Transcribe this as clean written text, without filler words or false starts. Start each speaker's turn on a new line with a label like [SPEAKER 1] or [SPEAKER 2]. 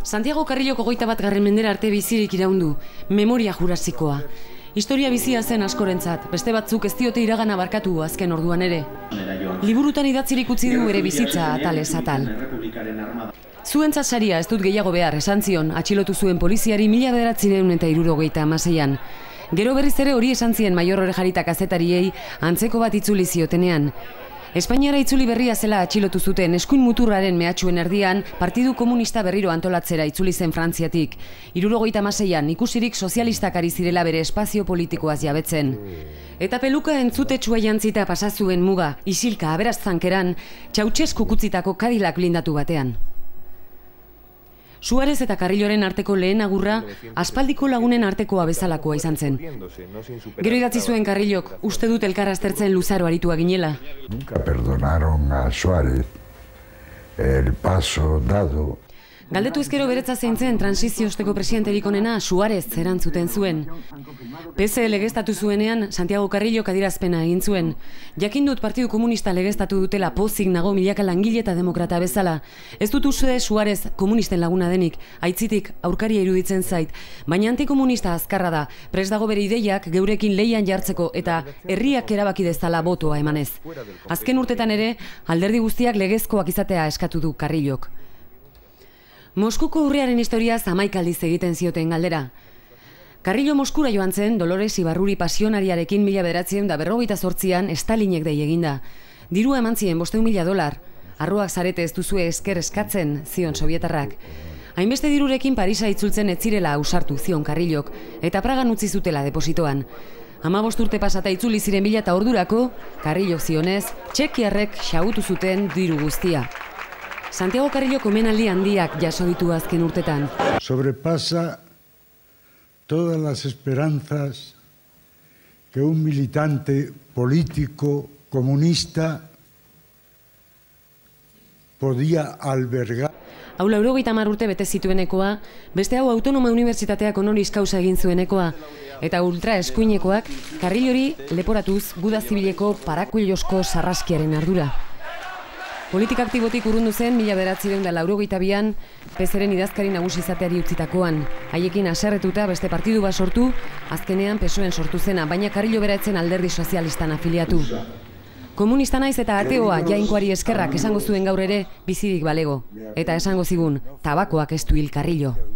[SPEAKER 1] Santiago Carrilloko 21. mendera arte bizirik iraundu, memoria jurasikoa. Historia bizia zen askorentzat, beste batzuk ez diote iragana barkatu azken orduan ere. Liburutan idatzirik utzi du ere bizitza atalez atal. Zuentzat saria ez dut gehiago behar, esan zion, atxilotu zuen poliziari 1976an. Gero berriz ere hori esan zien Maior Orejarita kazetariei antzeko bat itzuli ziotenean. Espainiara itzuli berria zela atxilotu zuten eskuin muturraren mehatxuen erdian Partidu Komunista berriro antolatzera itzuli zen Frantziatik. 76an ikusirik sozialistak ari zirela bere espazio politikoaz jabetzen. Eta peluka entzutetsua jantzita pasazuen muga, isilka aberazankeran, Ceausescu kutzitako Cadillac blindatu batean. Suarez eta Carrilloren arteko lehen agurra aspaldiko lagunen artekoa bezalakoa izan zen. Gero idatzi zuen Carrillok, uste dut elkar aztertzen luzaro aritua ginela.
[SPEAKER 2] Nunca perdonaron a Suárez el paso dado.
[SPEAKER 1] Galdetu ezkero beretza zein zen transizio osteko presidenterik onena Suarez erantzuten zuen. PSE legeztatu zuenean Santiago Carrillok adierazpena egin zuen. Jakin dut Partidu Komunista legeztatu dutela pozik nago milaka langile eta demokrata bezala. Ez dut uste Suarez komunisten laguna denik, aitzitik aurkaria iruditzen zait, baina antikomunista azkarra da, prest dago bere ideiak geurekin leian jartzeko eta herriak erabaki dezala botoa emanez. Azken urtetan ere, alderdi guztiak legezkoak izatea eskatu du Carrillok. Moskuko urriaren historiaz 11 aldiz egiten zioten galdera. Carrillo Moskura joan zen Dolores Ibarruri pasionariarekin 1958an Stalinek dei eginda. Dirua eman zien $500.000. Arroak zarete ez duzue esker eskatzen, zion sovietarrak. Hainbeste dirurekin Parisa itzultzen ez zirela ausartu, zion Carrillok, eta Pragan utzi zutela depositoan. 15 urte pasata itzuli ziren 1000 eta ordurako, Carrillok zionez, txekiarrek xahutu zuten diru guztia. Santiago Carrillok omenaldi handiak jaso ditu azken urtetan.
[SPEAKER 2] Sobrepasa todas las esperanzas que un militante político comunista podía albergar.
[SPEAKER 1] Hau 90 urte bete zituenekoa, beste hau Autonoma Unibertsitateak honoris causa egin zuenekoa, eta ultra eskuinekoak Carrillori leporatuz Guda Zibileko parakuelozko sarraskiaren ardura. Politika aktibotik urrundu zen 1982an PSren idazkari nagusi izateari utzitakoan. Haiekin haserretuta beste partidu bat sortu, azkenean PSOEn sortu zena, baina Carrillo bera ez zen alderdi sozialistan afiliatu. Komunista naiz eta ateoa Jainkoari eskerrak esango zuen gaur ere bizirik balego. Eta esango zigun, tabakoak ez du hil Carrillo.